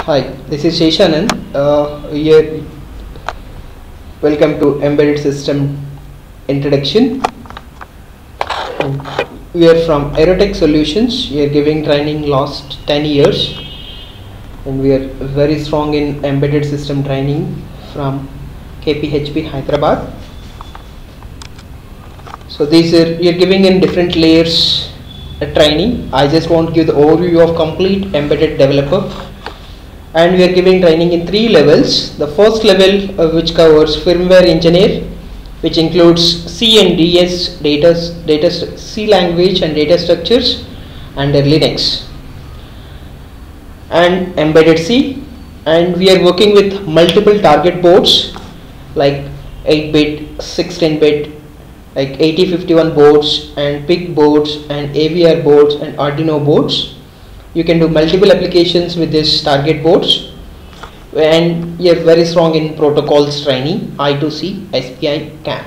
Hi, this is Sheshanand. Welcome to Embedded System Introduction. We are from Aerotech Solutions. We are giving training last 10 years, and we are very strong in embedded system training from KPHP Hyderabad. So we are giving in different layers training. I just want to give the overview of complete embedded developer. And we are giving training in 3 levels. The first level which covers firmware engineer, which includes C and DS C language and data structures under Linux, and embedded C. And we are working with multiple target boards like 8-bit, 16-bit, like 8051 boards and PIC boards and AVR boards and Arduino boards. You can do multiple applications with this target boards, and you are very strong in protocols training, I2C, SPI, CAN.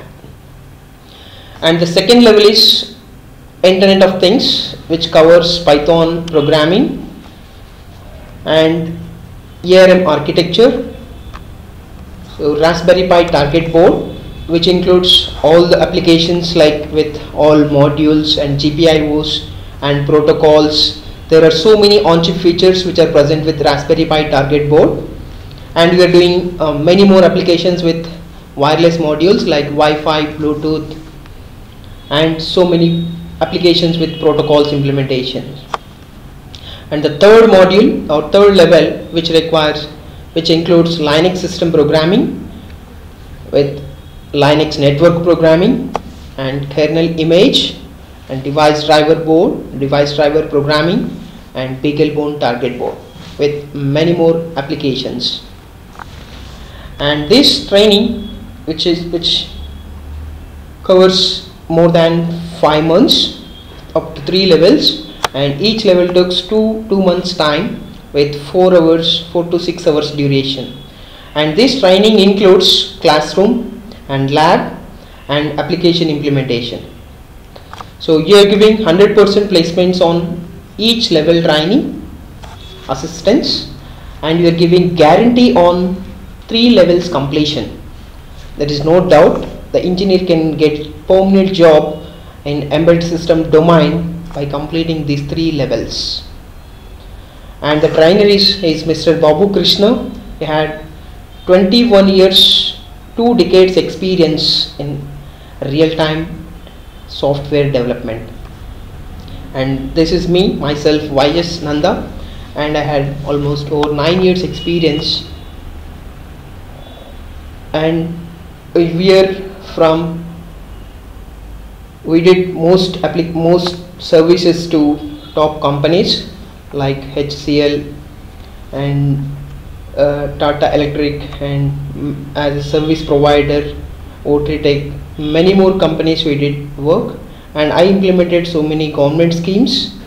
And the second level is Internet of Things, which covers Python programming and ARM architecture. So Raspberry Pi target board, which includes all the applications like with all modules and GPIOs and protocols. There are so many on-chip features which are present with Raspberry Pi target board, and we are doing many more applications with wireless modules like Wi-Fi, Bluetooth, and so many applications with protocols implementation. And the third module or third level which includes Linux system programming with Linux network programming and kernel image and device driver board, device driver programming, and BeagleBone target board with many more applications. And this training which covers more than 5 months up to 3 levels, and each level takes 2 months time with 4 to 6 hours duration. And this training includes classroom and lab and application implementation. So you are giving 100% placements on each level training assistance, and you are giving guarantee on 3 levels completion. There is no doubt the engineer can get permanent job in embedded system domain by completing these 3 levels. And the trainer is Mr. Babu Krishna. He had 21 years, 2 decades experience in real-time software development. And this is myself YS Nanda, and I had almost over 9 years experience, and we did most services to top companies like HCL and Tata Electric, and as a service provider Otritech, many more companies we did work, and I implemented so many government schemes.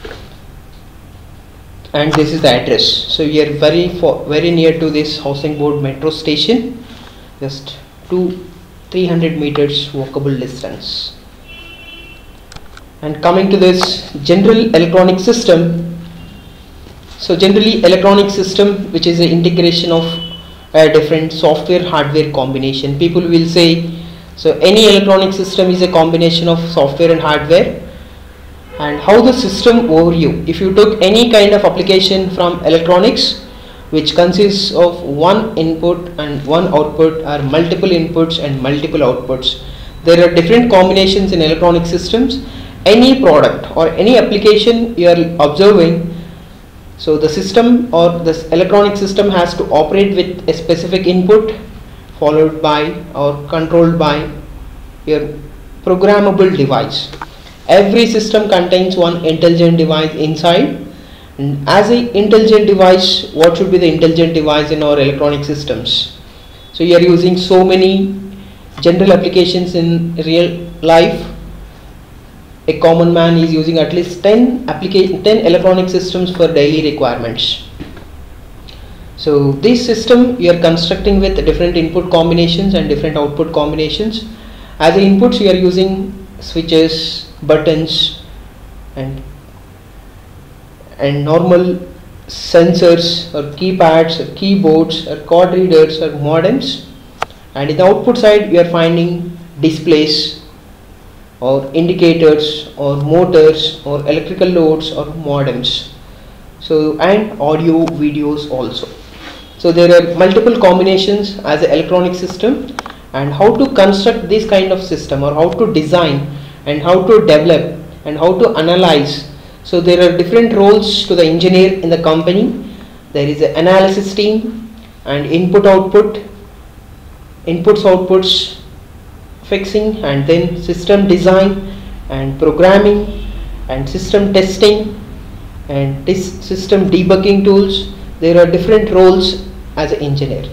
And this is the address. So we are very near to this Housing Board metro station, just 300 meters walkable distance. And coming to this general electronic system. So generally electronic system, which is an integration of different software hardware combination. People will say, so any electronic system is a combination of software and hardware. And how the system overview, if you took any kind of application from electronics which consists of one input and one output, or multiple inputs and multiple outputs, there are different combinations in electronic systems. Any product or any application you are observing, so the system or this electronic system has to operate with a specific input followed by or controlled by your programmable device. Every system contains one intelligent device inside, and as an intelligent device, what should be the intelligent device in our electronic systems? So you are using so many general applications in real life. A common man is using at least 10 electronic systems for daily requirements. So this system you are constructing with different input combinations and different output combinations. As the inputs you are using switches, buttons, and normal sensors or keypads or keyboards or card readers or modems, and in the output side we are finding displays or indicators or motors or electrical loads or modems, so and audio videos also. So there are multiple combinations as an electronic system, and how to construct this kind of system or how to design and how to develop and how to analyze. So there are different roles to the engineer in the company. There is an analysis team and input output, inputs outputs fixing, and then system design and programming and system testing and this system debugging tools. There are different roles as an engineer.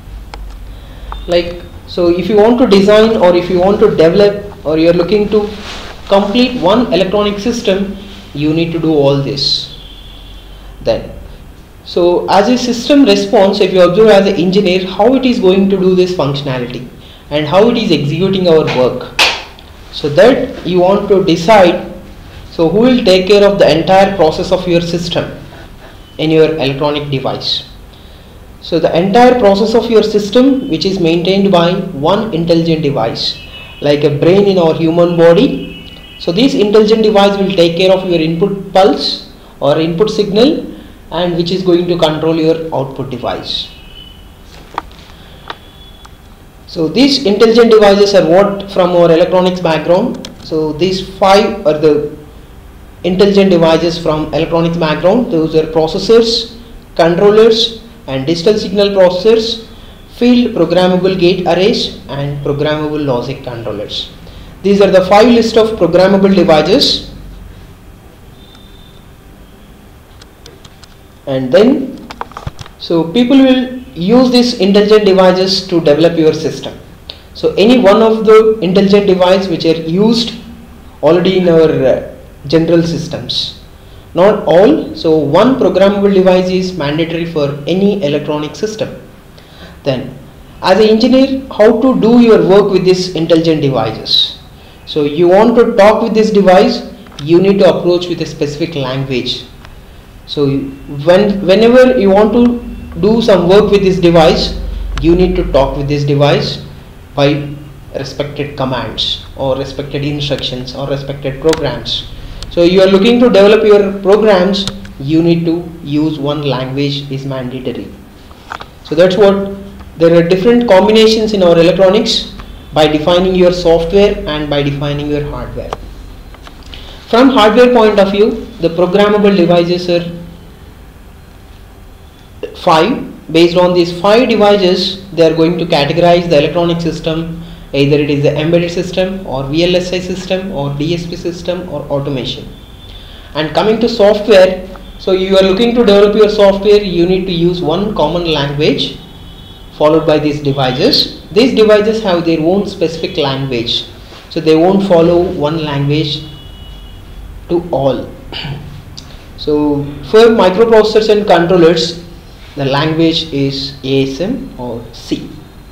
Like, so if you want to design or if you want to develop or you are looking to complete one electronic system, you need to do all this. Then, so as a system response, if you observe as an engineer how it is going to do this functionality and how it is executing our work, so that you want to decide, so who will take care of the entire process of your system in your electronic device. So the entire process of your system, which is maintained by one intelligent device like a brain in our human body. So this intelligent device will take care of your input pulse or input signal, and which is going to control your output device. So these intelligent devices are what from our electronics background. So these 5 are the intelligent devices from electronics background. Those are processors, controllers and digital signal processors, field programmable gate arrays and programmable logic controllers. These are the 5 list of programmable devices. And then, so people will use these intelligent devices to develop your system. So any one of the intelligent device which are used already in our general systems, not all. So one programmable device is mandatory for any electronic system. Then as an engineer, how to do your work with these intelligent devices? So you want to talk with this device, you need to approach with a specific language. So whenever you want to do some work with this device, you need to talk with this device by respected commands or respected instructions or respected programs. So you are looking to develop your programs, you need to use one language is mandatory. So that's what, there are different combinations in our electronics by defining your software and by defining your hardware. From hardware point of view, the programmable devices are 5. Based on these 5 devices, they are going to categorize the electronic system, either it is the embedded system or VLSI system or DSP system or automation. And coming to software, so you are looking to develop your software, you need to use one common language followed by these devices. These devices have their own specific language, so they won't follow one language to all. So for microprocessors and controllers, the language is ASM or C,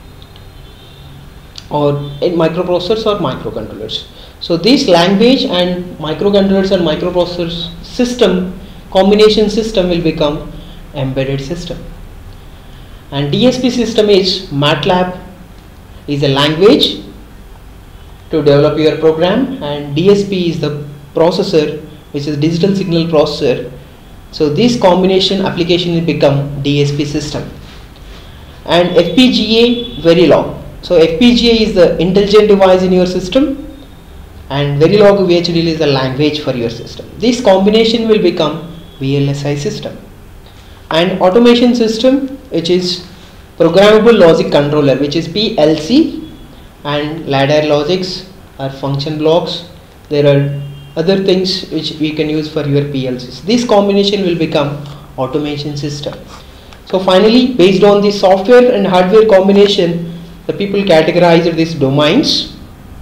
or in microprocessors or microcontrollers. So this language and microcontrollers and microprocessors system combination system will become embedded system. And DSP system is MATLAB is a language to develop your program, and DSP is the processor, which is digital signal processor. So this combination application will become DSP system. And FPGA Verilog. So FPGA is the intelligent device in your system, and Verilog VHDL is the language for your system. This combination will become VLSI system. And automation system, which is programmable logic controller, which is PLC, and ladder logics are function blocks. There are other things which we can use for your PLCs. This combination will become automation system. So finally, based on the software and hardware combination, the people categorize these domains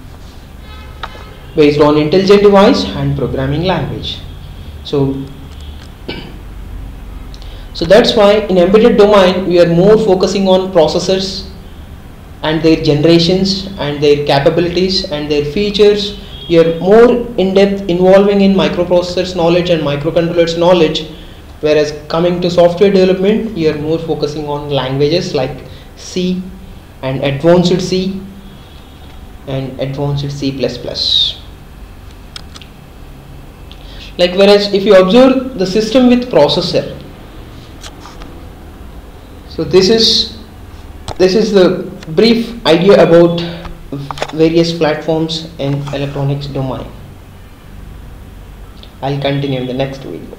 based on intelligent device and programming language. So that's why in embedded domain we are more focusing on processors and their generations and their capabilities and their features. You are more in depth involving in microprocessors knowledge and microcontrollers knowledge Whereas coming to software development, you are more focusing on languages like C and advanced C and advanced C++. Like, whereas if you observe the system with processor, so this is the brief idea about various platforms in electronics domain. I'll continue in the next video.